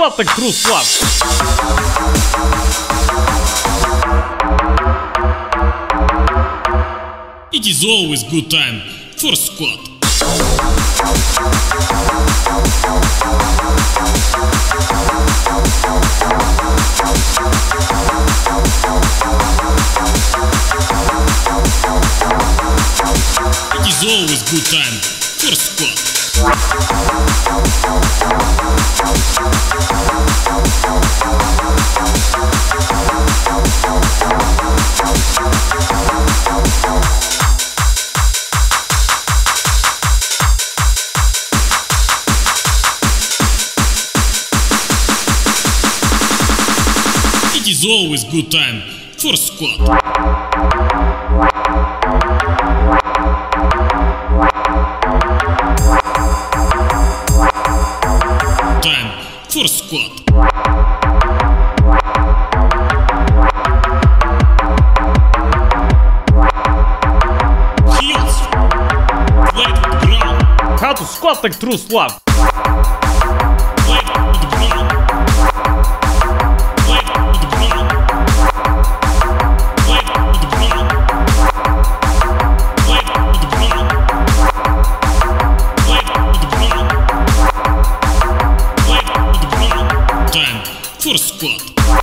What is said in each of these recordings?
squad так true love. It is always good time for squad. It is always good time for squad. It is always good time for squad. Time for squad. Heels. Flat with ground. How to squad так true love. Flat with ground. Flat with ground. Flat with ground. Flat with ground. Flat with ground. Flat with ground. Time for squad.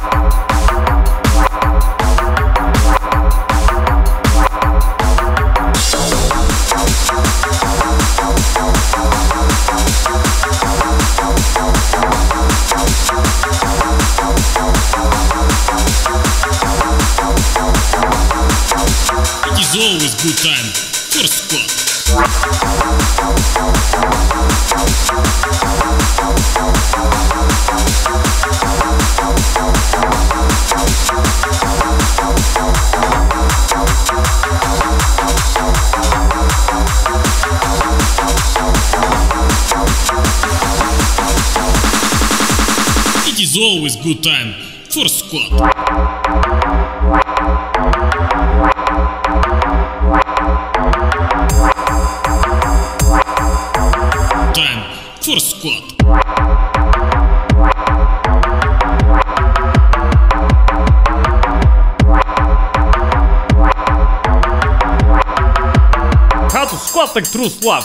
It is always good time for squad. It is always good time for squad. Time for squad. How to squad так true love.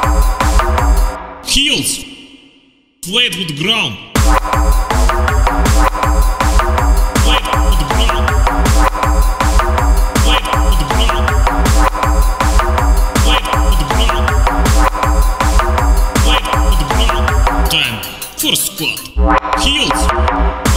Heels. Flat with ground. Flat with ground. Flat with ground. Flat with ground. Flat with ground. Time for squad. Heels.